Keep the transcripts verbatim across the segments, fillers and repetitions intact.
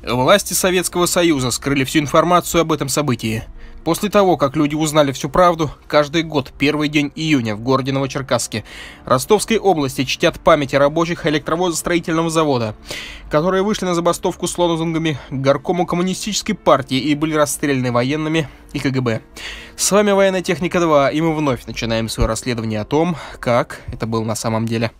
Власти Советского Союза скрыли всю информацию об этом событии. После того, как люди узнали всю правду, каждый год, первый день июня, в городе Новочеркасске, Ростовской области, чтят память о рабочих электровозостроительного завода, которые вышли на забастовку с лозунгами к горкому коммунистической партии и были расстреляны военными и ка гэ бэ. С вами Военная техника два, и мы вновь начинаем свое расследование о том, как это было на самом деле.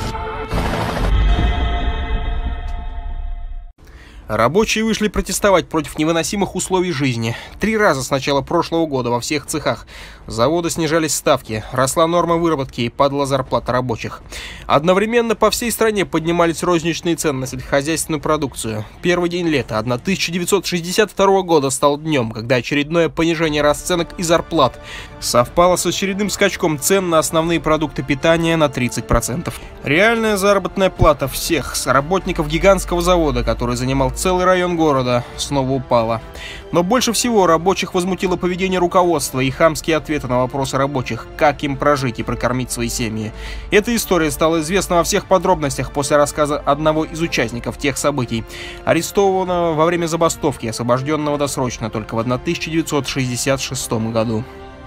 Рабочие вышли протестовать против невыносимых условий жизни. Три раза с начала прошлого года во всех цехах завода снижались ставки, росла норма выработки и падала зарплата рабочих. Одновременно по всей стране поднимались розничные цены на сельскохозяйственную продукцию. Первый день лета тысяча девятьсот шестьдесят второго года стал днем, когда очередное понижение расценок и зарплат совпало с очередным скачком цен на основные продукты питания на тридцать процентов. Реальная заработная плата всех работников гигантского завода, который занимал целый район города, снова упала. Но больше всего рабочих возмутило поведение руководства и хамские ответы на вопросы рабочих, как им прожить и прокормить свои семьи. Эта история стала известна во всех подробностях после рассказа одного из участников тех событий, арестованного во время забастовки, освобожденного досрочно только в тысяча девятьсот шестьдесят шестом году.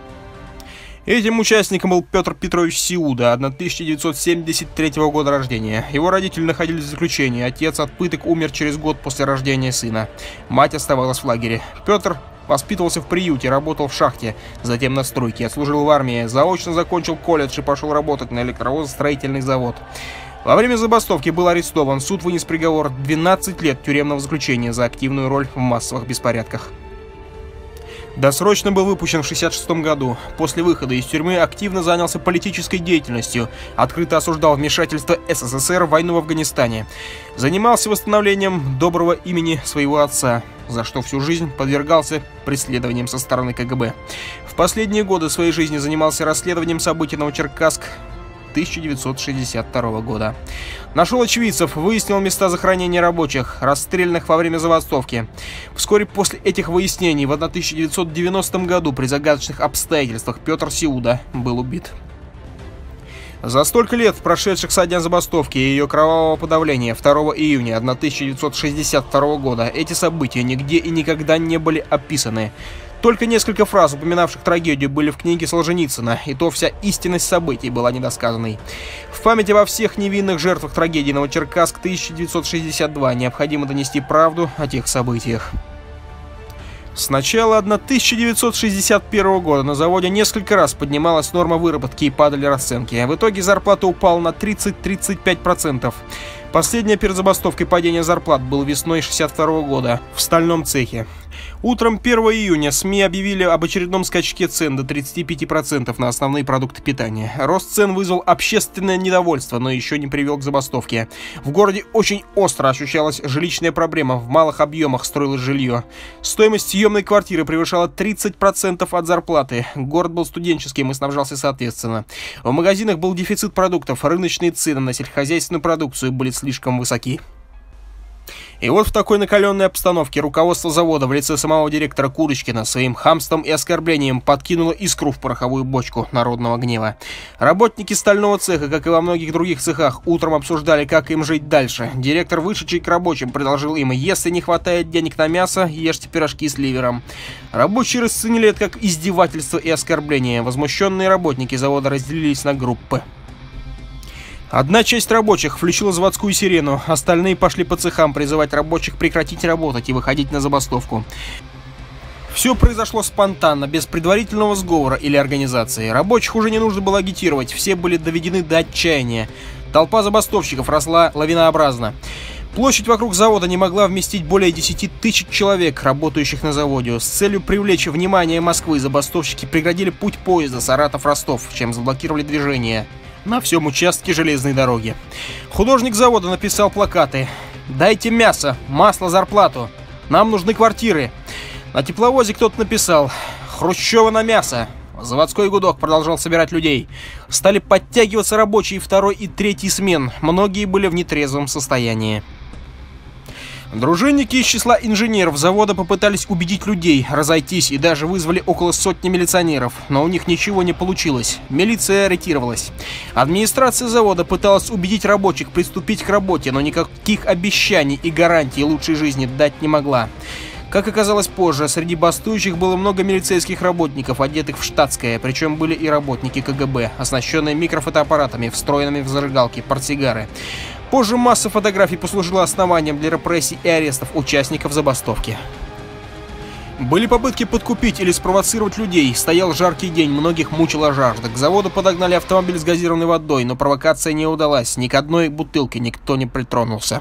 Этим участником был Петр Петрович Сиуда, тысяча девятьсот семьдесят третьего года рождения. Его родители находились в заключении, отец от пыток умер через год после рождения сына. Мать оставалась в лагере. Петр воспитывался в приюте, работал в шахте, затем на стройке, отслужил в армии, заочно закончил колледж и пошел работать на электровозостроительный завод. Во время забастовки был арестован, суд вынес приговор двенадцать лет тюремного заключения за активную роль в массовых беспорядках. Досрочно был выпущен в шестьдесят шестом году. После выхода из тюрьмы активно занялся политической деятельностью, открыто осуждал вмешательство эс эс эс эр в войну в Афганистане. Занимался восстановлением доброго имени своего отца, за что всю жизнь подвергался преследованиям со стороны ка гэ бэ. В последние годы своей жизни занимался расследованием событий Новочеркасск тысяча девятьсот шестьдесят второго года. Нашел очевидцев, выяснил места захоронения рабочих, расстрелянных во время забастовки. Вскоре после этих выяснений в тысяча девятьсот девяностом году при загадочных обстоятельствах Петр Сиуда был убит. За столько лет, прошедших со дня забастовки и ее кровавого подавления второго июня тысяча девятьсот шестьдесят второго года, эти события нигде и никогда не были описаны. Только несколько фраз, упоминавших трагедию, были в книге Солженицына, и то вся истинность событий была недосказанной. В память обо всех невинных жертвах трагедии Новочеркасск тысяча девятьсот шестьдесят два необходимо донести правду о тех событиях. С начала тысяча девятьсот шестьдесят первого года на заводе несколько раз поднималась норма выработки и падали расценки. В итоге зарплата упала на тридцать-тридцать пять процентов. Последнее перед забастовкой падение зарплат было весной шестьдесят второго года в стальном цехе. Утром первого июня СМИ объявили об очередном скачке цен до тридцати пяти процентов на основные продукты питания. Рост цен вызвал общественное недовольство, но еще не привел к забастовке. В городе очень остро ощущалась жилищная проблема, в малых объемах строилось жилье. Стоимость съемной квартиры превышала тридцать процентов от зарплаты. Город был студенческим и снабжался соответственно. В магазинах был дефицит продуктов, рыночные цены на сельскохозяйственную продукцию были слишком высоки. И вот в такой накаленной обстановке руководство завода в лице самого директора Курочкина своим хамством и оскорблением подкинуло искру в пороховую бочку народного гнева. Работники стального цеха, как и во многих других цехах, утром обсуждали, как им жить дальше. Директор, вышедший к рабочим, предложил им: если не хватает денег на мясо, ешьте пирожки с ливером. Рабочие расценили это как издевательство и оскорбление. Возмущенные работники завода разделились на группы. Одна часть рабочих включила заводскую сирену, остальные пошли по цехам призывать рабочих прекратить работать и выходить на забастовку. Все произошло спонтанно, без предварительного сговора или организации. Рабочих уже не нужно было агитировать, все были доведены до отчаяния. Толпа забастовщиков росла лавинообразно. Площадь вокруг завода не могла вместить более десяти тысяч человек, работающих на заводе. С целью привлечь внимание Москвы забастовщики преградили путь поезда Саратов-Ростов, чем заблокировали движение на всем участке железной дороги. Художник завода написал плакаты: «Дайте мясо, масло, зарплату. Нам нужны квартиры». На тепловозе кто-то написал: «Хрущева на мясо». Заводской гудок продолжал собирать людей. Стали подтягиваться рабочие второй и третий смен. Многие были в нетрезвом состоянии. Дружинники из числа инженеров завода попытались убедить людей разойтись и даже вызвали около сотни милиционеров, но у них ничего не получилось. Милиция ретировалась. Администрация завода пыталась убедить рабочих приступить к работе, но никаких обещаний и гарантий лучшей жизни дать не могла. Как оказалось позже, среди бастующих было много милицейских работников, одетых в штатское, причем были и работники ка гэ бэ, оснащенные микрофотоаппаратами, встроенными в зажигалки, портсигары. Позже масса фотографий послужила основанием для репрессий и арестов участников забастовки. Были попытки подкупить или спровоцировать людей. Стоял жаркий день, многих мучила жажда. К заводу подогнали автомобиль с газированной водой, но провокация не удалась. Ни к одной бутылке никто не притронулся.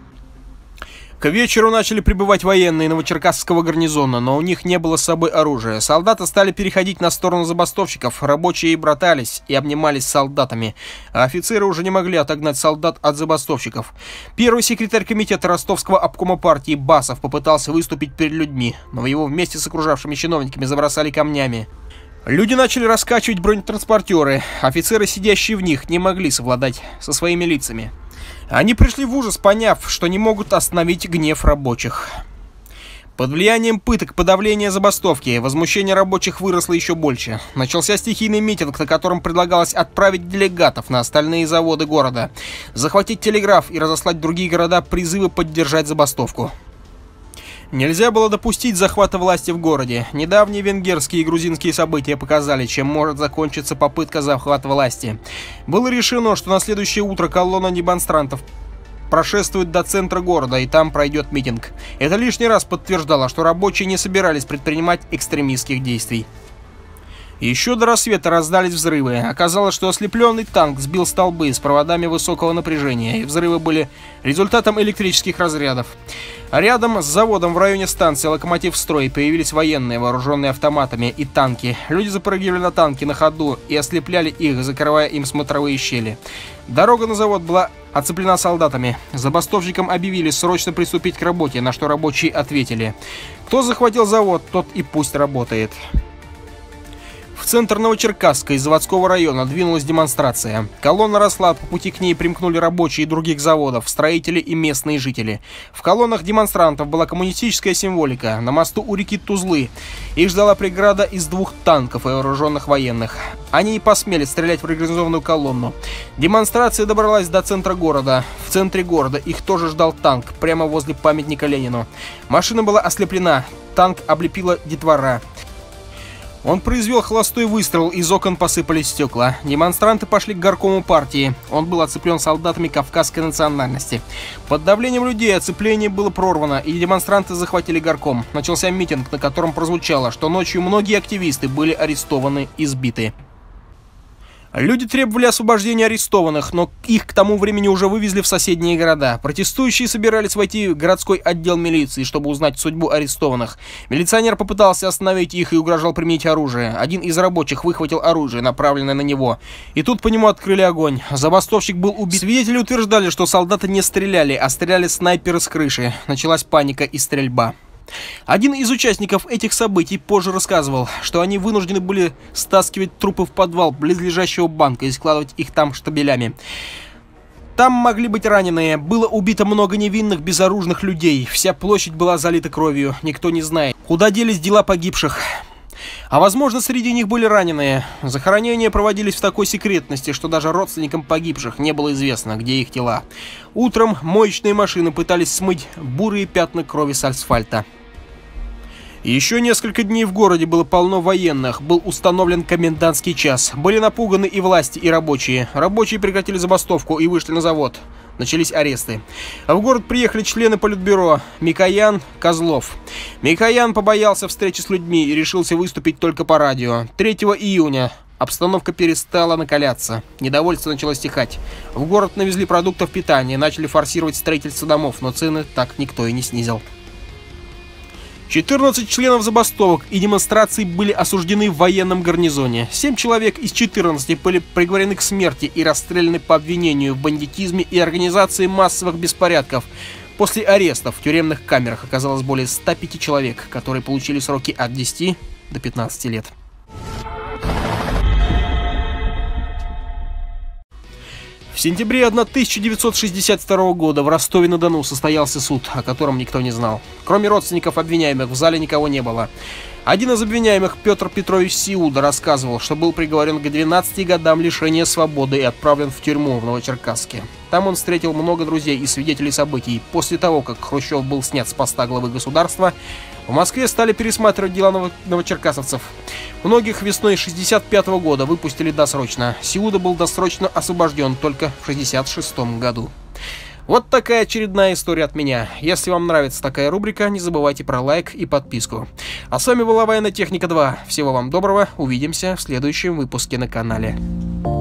К вечеру начали прибывать военные Новочеркасского гарнизона, но у них не было с собой оружия. Солдаты стали переходить на сторону забастовщиков, рабочие братались и обнимались с солдатами, а офицеры уже не могли отогнать солдат от забастовщиков. Первый секретарь комитета Ростовского обкома партии Басов попытался выступить перед людьми, но его вместе с окружавшими чиновниками забросали камнями. Люди начали раскачивать бронетранспортеры, офицеры, сидящие в них, не могли совладать со своими лицами. Они пришли в ужас, поняв, что не могут остановить гнев рабочих. Под влиянием пыток, подавления забастовки, возмущение рабочих выросло еще больше. Начался стихийный митинг, на котором предлагалось отправить делегатов на остальные заводы города, захватить телеграф и разослать в другие города призывы поддержать забастовку. Нельзя было допустить захвата власти в городе. Недавние венгерские и грузинские события показали, чем может закончиться попытка захвата власти. Было решено, что на следующее утро колонна демонстрантов прошествует до центра города, и там пройдет митинг. Это лишний раз подтверждало, что рабочие не собирались предпринимать экстремистских действий. Еще до рассвета раздались взрывы. Оказалось, что ослепленный танк сбил столбы с проводами высокого напряжения, и взрывы были результатом электрических разрядов. Рядом с заводом в районе станции «Локомотив-строй» появились военные, вооруженные автоматами, и танки. Люди запрыгивали на танки на ходу и ослепляли их, закрывая им смотровые щели. Дорога на завод была оцеплена солдатами. Забастовщикам объявили срочно приступить к работе, на что рабочие ответили: кто захватил завод, тот и пусть работает. В центр Новочеркасска из заводского района двинулась демонстрация. Колонна росла, по пути к ней примкнули рабочие других заводов, строители и местные жители. В колоннах демонстрантов была коммунистическая символика. На мосту у реки Тузлы их ждала преграда из двух танков и вооруженных военных. Они не посмели стрелять в организованную колонну. Демонстрация добралась до центра города. В центре города их тоже ждал танк, прямо возле памятника Ленину. Машина была ослеплена, танк облепила детвора. Он произвел холостой выстрел, из окон посыпались стекла. Демонстранты пошли к горкому партии. Он был оцеплен солдатами кавказской национальности. Под давлением людей оцепление было прорвано, и демонстранты захватили горком. Начался митинг, на котором прозвучало, что ночью многие активисты были арестованы и сбиты. Люди требовали освобождения арестованных, но их к тому времени уже вывезли в соседние города. Протестующие собирались войти в городской отдел милиции, чтобы узнать судьбу арестованных. Милиционер попытался остановить их и угрожал применить оружие. Один из рабочих выхватил оружие, направленное на него. И тут по нему открыли огонь. Забастовщик был убит. Свидетели утверждали, что солдаты не стреляли, а стреляли снайперы с крыши. Началась паника и стрельба. Один из участников этих событий позже рассказывал, что они вынуждены были стаскивать трупы в подвал близлежащего банка и складывать их там штабелями. Там могли быть раненые, было убито много невинных безоружных людей, вся площадь была залита кровью, никто не знает, куда делись тела погибших. А возможно, среди них были раненые. Захоронения проводились в такой секретности, что даже родственникам погибших не было известно, где их тела. Утром моечные машины пытались смыть бурые пятна крови с асфальта. Еще несколько дней в городе было полно военных, был установлен комендантский час. Были напуганы и власти, и рабочие. Рабочие прекратили забастовку и вышли на завод. Начались аресты. В город приехали члены политбюро Микоян, Козлов. Микоян побоялся встречи с людьми и решился выступить только по радио. третьего июня обстановка перестала накаляться. Недовольство начало стихать. В город навезли продуктов питания, начали форсировать строительство домов, но цены так никто и не снизил. четырнадцать членов забастовок и демонстраций были осуждены в военном гарнизоне. семь человек из четырнадцати были приговорены к смерти и расстреляны по обвинению в бандитизме и организации массовых беспорядков. После арестов в тюремных камерах оказалось более ста пяти человек, которые получили сроки от десяти до пятнадцати лет. В сентябре тысяча девятьсот шестьдесят второго года в Ростове-на-Дону состоялся суд, о котором никто не знал. Кроме родственников обвиняемых в зале никого не было. Один из обвиняемых, Петр Петрович Сиуда, рассказывал, что был приговорен к двенадцати годам лишения свободы и отправлен в тюрьму в Новочеркасске. Там он встретил много друзей и свидетелей событий. После того, как Хрущев был снят с поста главы государства, в Москве стали пересматривать дела ново- новочеркассовцев. Многих весной шестьдесят пятого года выпустили досрочно. Сиуда был досрочно освобожден только в шестьдесят шестом году. Вот такая очередная история от меня. Если вам нравится такая рубрика, не забывайте про лайк и подписку. А с вами была Военная Техника два. Всего вам доброго, увидимся в следующем выпуске на канале.